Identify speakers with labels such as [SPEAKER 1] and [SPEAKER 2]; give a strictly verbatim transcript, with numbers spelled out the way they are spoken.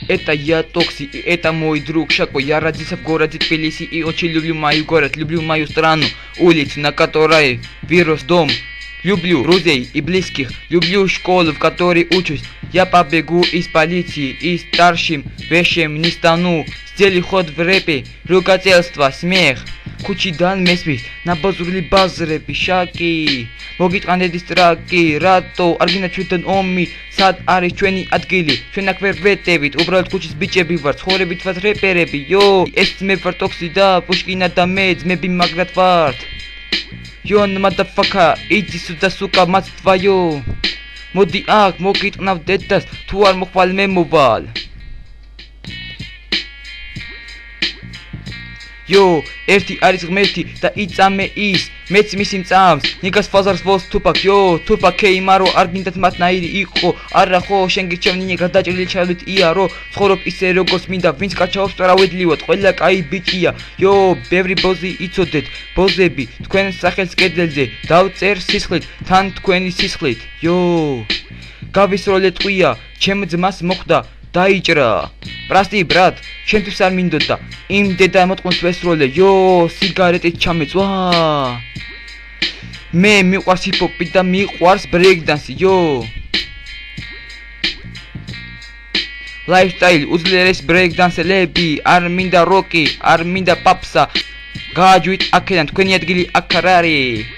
[SPEAKER 1] Это я Токси, и это мой друг Шако. Я родился в городе Тбилиси и очень люблю мою город, люблю мою страну, улицы, на которой вырос дом. Люблю друзей и близких, люблю школу, в которой учусь. Я побегу из полиции и старшим вещам не стану. Сделай ход в рэпе, ругательство, смех. Кучидан месвис, на базурли базре пишаки. მოგიტყანედის ტრაკი, რატო არ გინაჩვენებთ ომი, სად არის ჩვენი ადგილი, ჩვენ აქ ვერ ვეტევით, უბრალოდ ქუჩის ბიჭები ვარ, ცხოვრებით ვართ რეპერები, იო, ეს ძმები ვარ Toxi და Pushkina და მე ძმები მაგრად ვართ. Yo, motherfucker, იძის და სუკა მათ თვაიო. მოდი აქ მოგიტყნავ დედას, თუ არ მოხვალ მე მოვალ. Yo, ერთი არის ღმერთი და იწამე ის, მეც მისი მწამს, ნიგას ფაზარს ვოლს თუპაკ, yo, თუპაკ ქეიმარო, არ გინდათ მათნაირი იყო, არა ხო, შენ გირჩევ ნინი გადაჭრილი ჩავით იარო, ცხოვრობ ისე როგორც მინდა, ვინც გაჩაობს წრავედლიოთ, ყველა კაი ბიჭია, yo, ბევრი ბოზი იცოდეთ, ბოზები, თქვენ სახელს კედელზე, დავწერ სისხლით, თან თქვენი სისხლით, yo, გავისროლე ტყვია, ჩემ ძმას მოხვდა, დაიჭრა, პრასტი ბრატ, შენთვის არ მინდოდა, იმ დედა მოტყუნს ვესროლე, yo, სიგარეტით ჩამეწვა. მე მიყვარს ჰიპ-ჰოპი და მიყვარს ბრეიქ-დანსი, yo. Lifestyle, უძლიერეს ბრეიქ-დანსელები, არ მინდა როკი, არ მინდა პაპსა. გააჯვით აქედან, თქვენი ადგილი აქ არ არის.